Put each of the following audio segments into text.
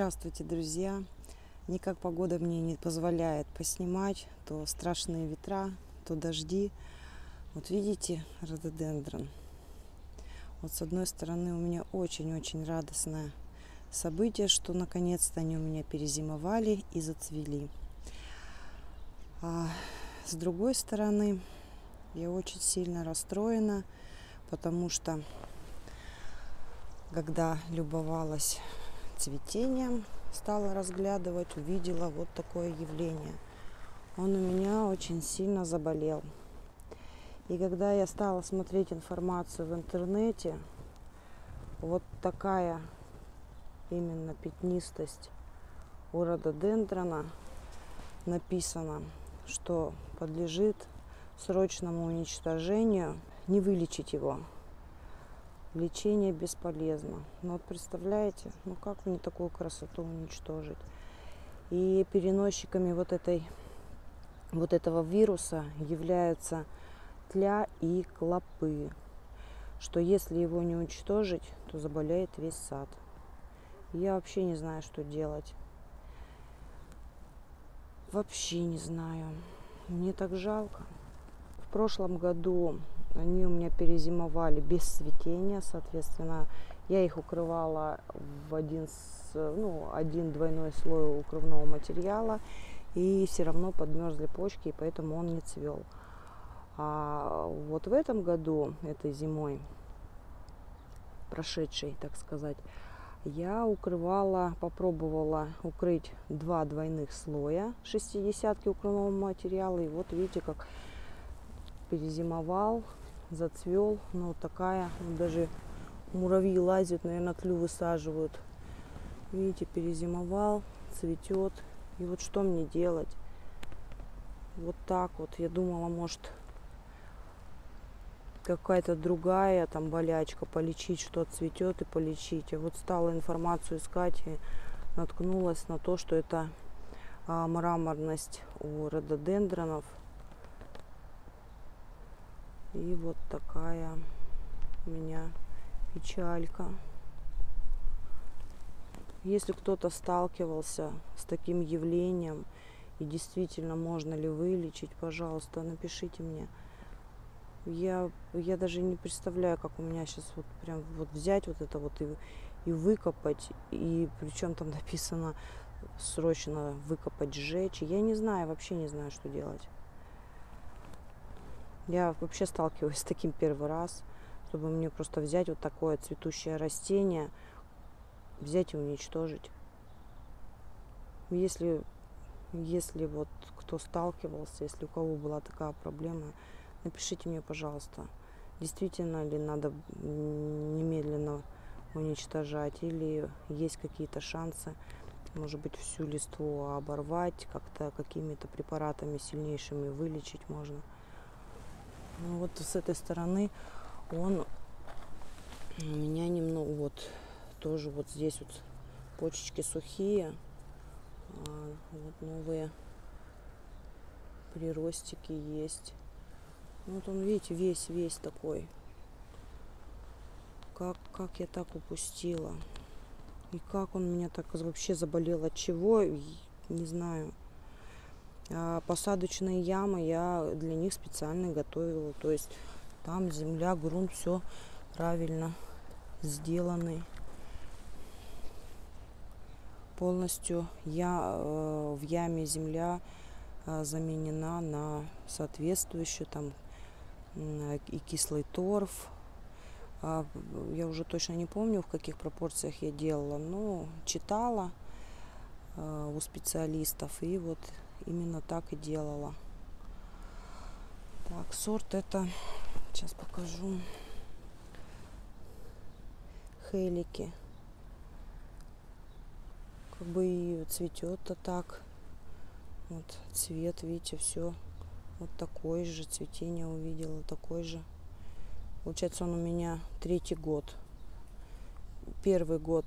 Здравствуйте, друзья! Никак погода мне не позволяет поснимать. То страшные ветра, то дожди. Вот видите рододендрон? Вот с одной стороны у меня очень-очень радостное событие, что наконец-то они у меня перезимовали и зацвели. А с другой стороны я очень сильно расстроена, потому что когда любовалась цветением, стала разглядывать, увидела вот такое явление. Он у меня очень сильно заболел. И когда я стала смотреть информацию в интернете, вот такая именно пятнистость у рододендрона, написано, что подлежит срочному уничтожению, не вылечить его. Лечение бесполезно. Но вот представляете, как мне такую красоту уничтожить? И переносчиками вот этого вируса являются тля и клопы. Что если его не уничтожить, то заболеет весь сад. Я вообще не знаю, что делать. Вообще не знаю. Мне так жалко. В прошлом году они у меня перезимовали без цветения, соответственно, я их укрывала в один двойной слой укрывного материала, и все равно подмерзли почки, и поэтому он не цвел. А вот в этом году, этой зимой, прошедшей, так сказать, я попробовала укрыть 2 двойных слоя 60-ки укрывного материала, и вот видите, как перезимовал, зацвел. Вот такая, даже муравьи лазят, наверное, тлю высаживают. Видите, перезимовал, цветет. И вот что мне делать? Вот так вот. Я думала, может, какая-то другая там болячка, полечить, что цветет и полечить. А вот стала информацию искать и наткнулась на то, что это мраморность у рододендронов. И вот такая у меня печалька. Если кто-то сталкивался с таким явлением и действительно можно ли вылечить, пожалуйста, напишите мне. Я даже не представляю, как у меня сейчас вот прям вот взять вот это вот и выкопать. И причем там написано срочно выкопать, сжечь. Я не знаю, вообще не знаю, что делать. Я вообще сталкиваюсь с таким первый раз, чтобы мне просто взять вот такое цветущее растение, взять и уничтожить. Если вот кто сталкивался, если у кого была такая проблема, напишите мне, пожалуйста, действительно ли надо немедленно уничтожать, или есть какие-то шансы, может быть, всю листву оборвать, как-то какими-то препаратами сильнейшими вылечить можно. Ну, вот с этой стороны он у меня немного вот тоже вот здесь вот почечки сухие, вот новые приростики есть. Вот он, видите, весь такой. Как я так упустила? И как он меня так вообще заболел? От чего? Не знаю. Посадочные ямы я для них специально готовила. То есть там земля, грунт, все правильно сделаны. Полностью в яме земля заменена на соответствующую там и кислый торф. Я уже точно не помню, в каких пропорциях я делала, но читала у специалистов, и вот именно так и делала. Так, сорт это, сейчас покажу, Хелики. Как бы и цветет-то так. Вот цвет, видите, все вот такой же, цветение увидела, такой же. Получается, он у меня 3-й год. 1-й год,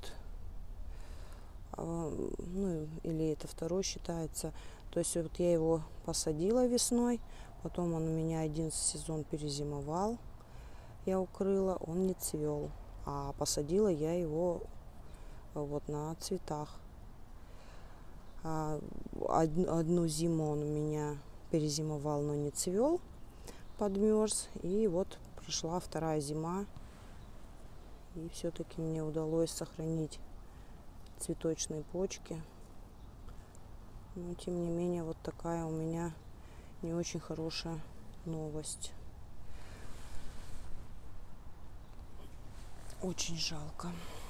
или это 2-й считается. То есть вот я его посадила весной, потом он у меня 11 сезон перезимовал, я укрыла, он не цвел. А посадила я его вот на цветах. Одну зиму он у меня перезимовал, но не цвел, подмерз. И вот пришла вторая зима, и все-таки мне удалось сохранить цветочные почки. Но тем не менее, вот такая у меня не очень хорошая новость. Очень жалко.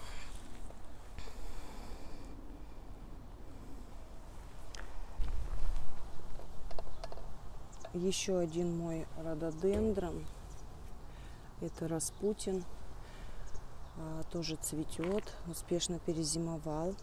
Еще один мой рододендрон. Это Распутин. Тоже цветет. Успешно перезимовал.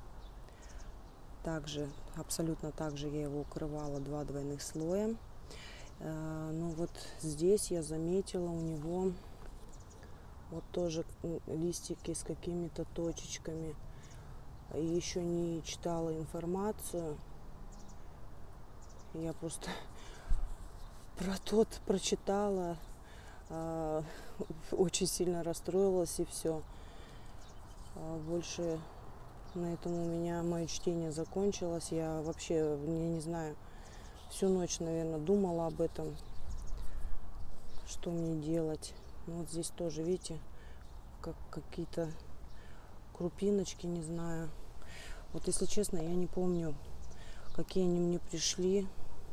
Также, абсолютно так же я его укрывала 2 двойных слоя. Но вот здесь я заметила у него вот тоже листики с какими-то точечками. Еще не читала информацию. Я просто прочитала, очень сильно расстроилась, и все. Больше на этом у меня мое чтение закончилось. Я вообще, я не знаю, всю ночь, наверное, думала об этом, что мне делать. Ну, вот здесь тоже, видите, как какие-то крупиночки, не знаю. Вот, если честно, я не помню, какие они мне пришли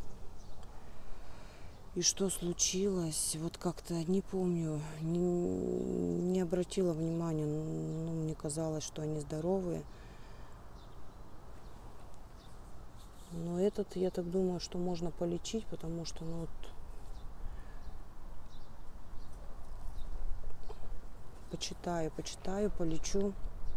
и что случилось. Вот как-то не помню, не обратила внимания. Ну, мне казалось, что они здоровые. Но этот, я так думаю, что можно полечить, потому что, ну, вот, почитаю, полечу.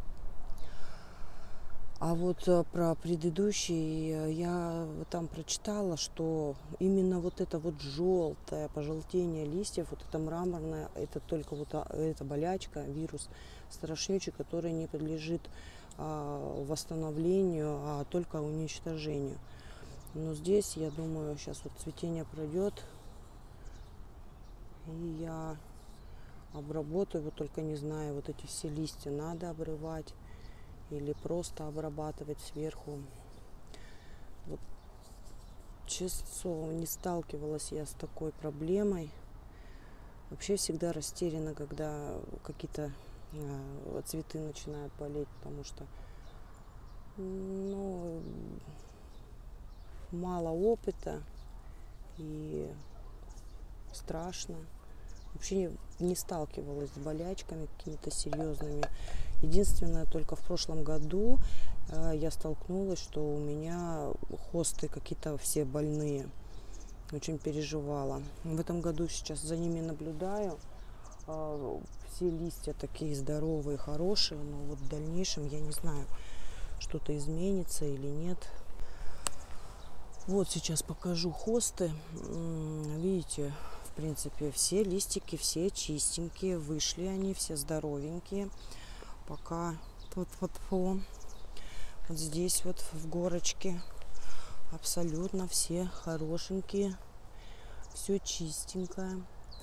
А вот про предыдущий я там прочитала, что именно вот это вот желтое пожелтение листьев, вот это мраморное, это только вот эта болячка, вирус страшнючий, который не подлежит восстановлению, а только уничтожению. Но здесь, я думаю, сейчас вот цветение пройдет, и я обработаю, вот только не знаю, вот эти все листья надо обрывать или просто обрабатывать сверху. Вот, честно слово, не сталкивалась я с такой проблемой. Вообще всегда растеряна, когда какие-то цветы начинают болеть, потому что, ну, мало опыта и страшно. Вообще не сталкивалась с болячками какими-то серьезными. Единственное, только в прошлом году я столкнулась, что у меня хосты какие-то все больные. Очень переживала. В этом году сейчас за ними наблюдаю. Все листья такие здоровые, хорошие, но вот в дальнейшем я не знаю, что-то изменится или нет. Вот сейчас покажу хосты. Видите, в принципе, все листики, все чистенькие, вышли они, все здоровенькие. Пока вот здесь вот в горочке абсолютно все хорошенькие, все чистенькое.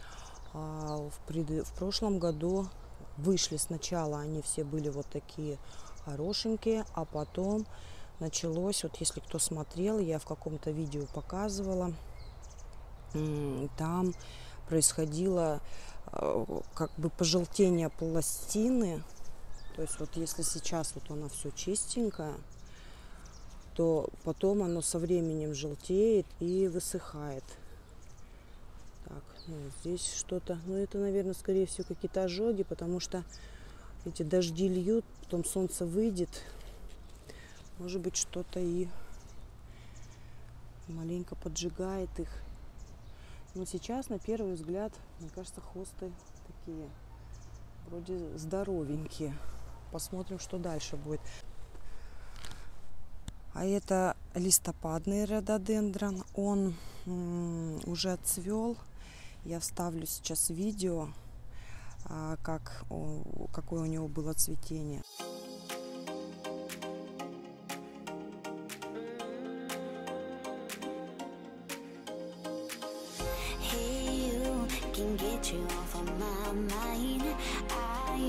В прошлом году вышли сначала, они все были вот такие хорошенькие, а потом началось, вот если кто смотрел, я в каком-то видео показывала, там происходило как бы пожелтение пластины. То есть вот если сейчас вот она все чистенькая, то потом оно со временем желтеет и высыхает. Так, ну здесь что-то, ну это, наверное, скорее всего какие-то ожоги, потому что эти дожди льют, потом солнце выйдет, может быть, что-то и маленько поджигает их. Но сейчас, на первый взгляд, мне кажется, хосты такие вроде здоровенькие. Посмотрим, что дальше будет. А это листопадный рододендрон. Он уже отцвел. Я вставлю сейчас видео, какое у него было цветение.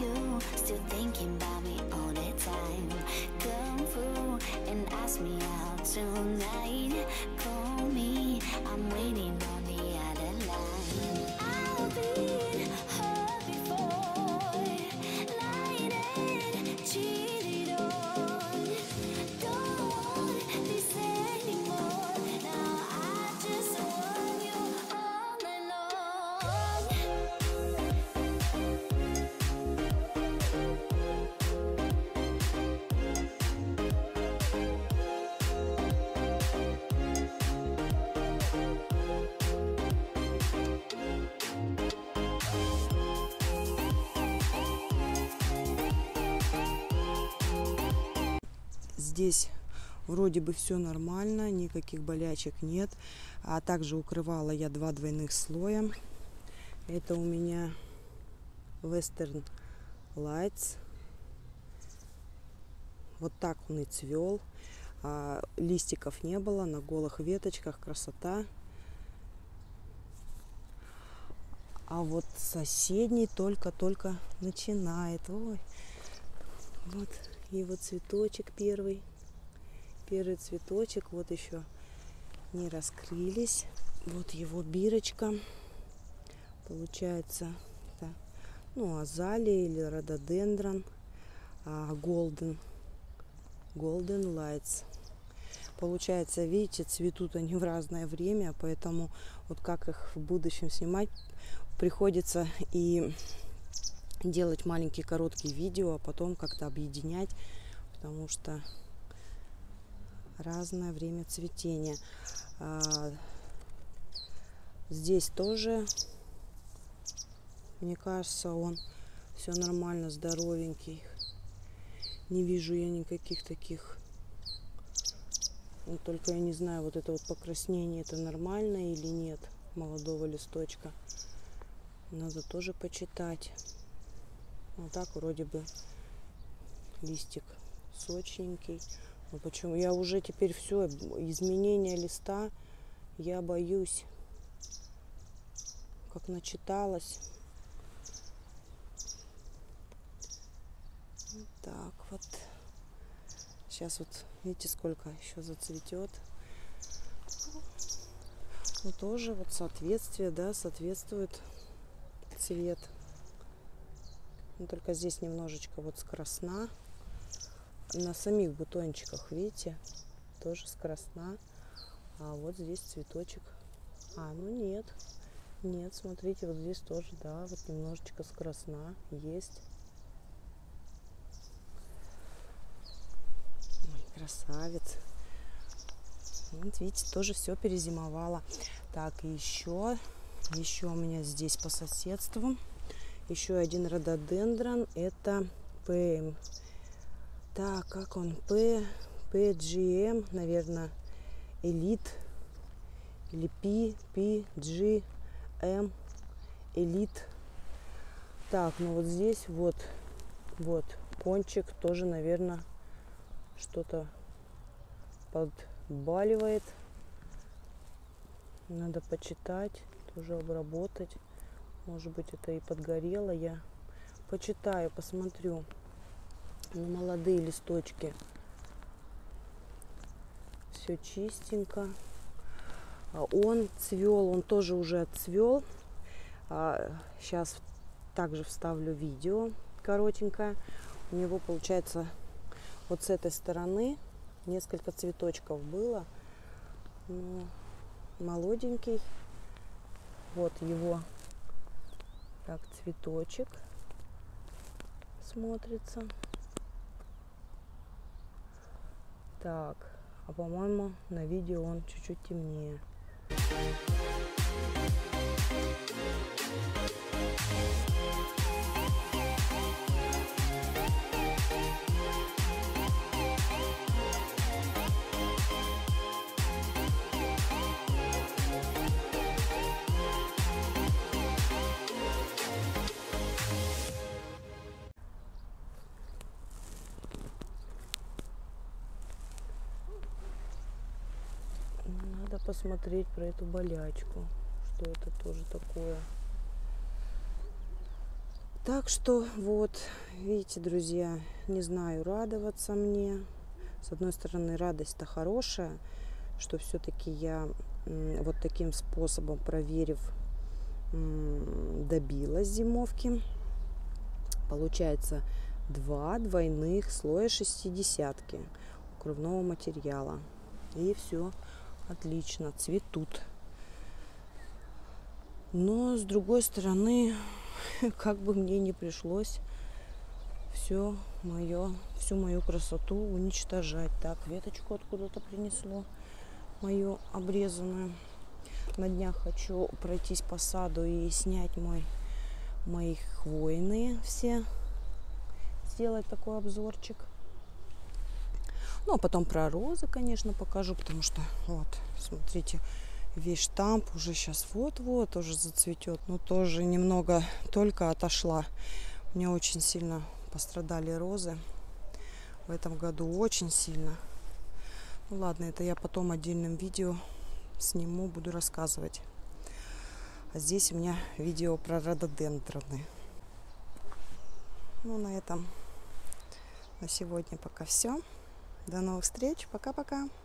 Still thinking about me all the time. Come through and ask me out. здесь вроде бы все нормально, никаких болячек нет. А также укрывала я 2 двойных слоя. Это у меня Western Lights. Вот так он и цвел. Листиков не было, на голых веточках, красота. А вот соседний только-только начинает. Ой. Вот его цветочек первый. Первый цветочек. Вот еще не раскрылись. Вот его бирочка. Получается, это, азалия или рододендрон. Golden Lights. Получается, видите, цветут они в разное время, поэтому вот как их в будущем снимать, приходится и делать маленькие короткие видео, а потом как-то объединять, потому что разное время цветения. Здесь тоже, мне кажется, он все нормально, здоровенький. Не вижу я никаких таких. Вот только я не знаю, вот это вот покраснение, это нормально или нет молодого листочка. Надо тоже почитать. Вот так вроде бы листик сочненький. Но почему? Я уже теперь все, изменение листа, я боюсь. Как начиталась. Вот так вот. Сейчас вот, видите, сколько еще зацветет. Ну, тоже вот соответствие, да, соответствует цвет. Но только здесь немножечко вот скрасна. На самих бутончиках, видите, тоже скрасна. А вот здесь цветочек. Ну нет. Нет, смотрите, вот здесь тоже, да, вот немножечко скрасна есть. Красавец. Вот видите, тоже все перезимовало. Так, еще у меня здесь по соседству еще один рододендрон. Это ПМ. Так, как он? PGM, наверное, Elite. Или PGM Elite. Так, ну вот здесь вот кончик тоже, наверное, что-то подбаливает. Надо почитать, тоже обработать. Может быть, это и подгорело. Я почитаю, посмотрю. Молодые листочки. Все чистенько. Он цвел, он тоже уже отцвел. Сейчас также вставлю видео коротенькое. У него получается вот с этой стороны несколько цветочков было. Молоденький. Вот его так цветочек смотрится. Так, а по-моему на видео он чуть-чуть темнее. Надо посмотреть про эту болячку, что это тоже такое. Так что вот, видите, друзья, не знаю, радоваться мне. С одной стороны, радость-то хорошая, что все-таки я вот таким способом, проверив, добилась зимовки. Получается 2 двойных слоя 60-ки укрывного материала. И все отлично, цветут. Но с другой стороны, как бы мне не пришлось всю мою красоту уничтожать. Так, веточку откуда-то принесло, мою обрезанную. На днях хочу пройтись по саду и снять мои хвойные все, сделать такой обзорчик. Ну, а потом про розы, конечно, покажу, потому что, вот, смотрите, весь штамп уже сейчас вот-вот уже зацветет. Но тоже немного только отошла. У меня очень сильно пострадали розы в этом году, очень сильно. Ну ладно, это я потом отдельным видео сниму, буду рассказывать. А здесь у меня видео про рододендроны. Ну, на этом на сегодня пока все. До новых встреч. Пока-пока.